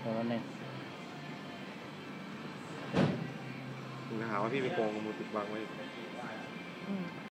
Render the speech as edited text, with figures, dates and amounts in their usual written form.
เดี๋ยววันนึงถึงจะหาว่าพี่ไปโกงมือปิดบังไว้